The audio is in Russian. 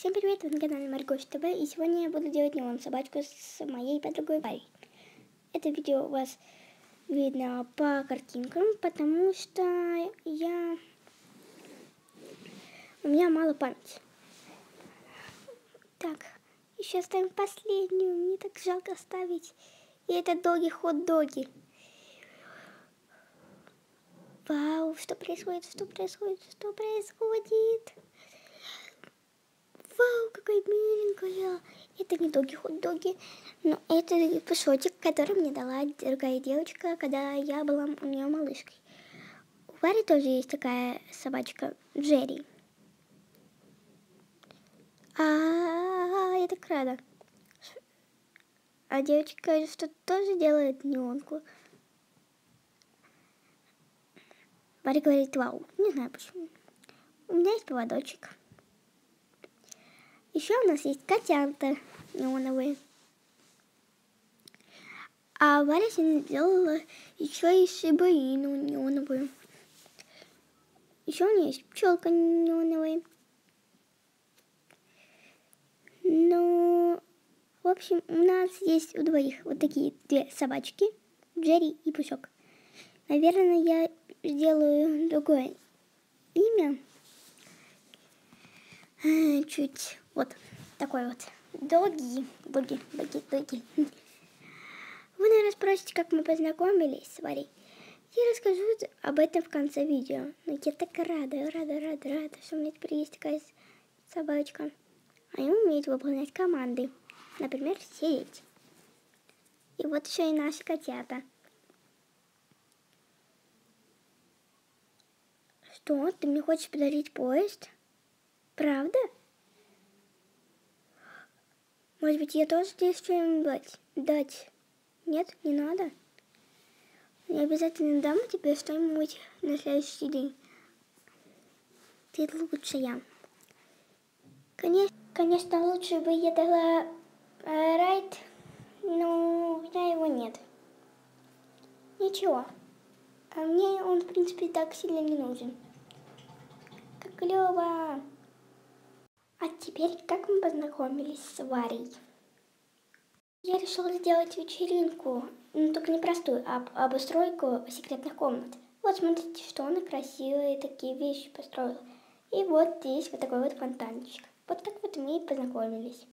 Всем привет, вы на канале Маргош ТВ, и сегодня я буду делать неон собачку с моей подругой Варей. Это видео у вас видно по картинкам, потому что у меня мало памяти. Так, еще оставим последнюю, мне так жалко оставить. И это доги хот-доги. Вау, что происходит, что происходит, что происходит? Вау, какая миленькая. Это не доги хот-доги, но это пушочек, который мне дала другая девочка, когда я была у нее малышкой. У Вари тоже есть такая собачка Джерри. Я так рада. А девочка что тоже делает неонку. Варя говорит, вау, не знаю почему. У меня есть поводочек. Еще у нас есть котята неоновые. А Варя сегодня сделала еще и шибаину неоновую. Еще у нее есть пчелка неоновая. Но, в общем, у нас есть у двоих вот такие две собачки, Джерри и Пушок. Наверное, я сделаю другое имя. Чуть вот такой вот. Доги. Вы, наверное, спросите, как мы познакомились с Варей. Я расскажу об этом в конце видео. Но я так рада, что у меня теперь есть такая собачка. Они умеют выполнять команды. Например, сидеть. И вот еще и наши котята. Что? Ты мне хочешь подарить поезд? Правда? Может быть, я тоже тебе что-нибудь дать? Нет, не надо? Я обязательно дам тебе что-нибудь на следующий день. Ты лучшая. Конечно, лучше бы я дала райд, но у меня его нет. Ничего. А мне он, в принципе, так сильно не нужен. Как клево. А теперь, как мы познакомились с Варей? Я решила сделать вечеринку, но только не простую, а обустройку секретных комнат. Вот смотрите, что она красивые такие вещи построила. И вот здесь вот такой вот фонтанчик. Вот так вот мы и познакомились.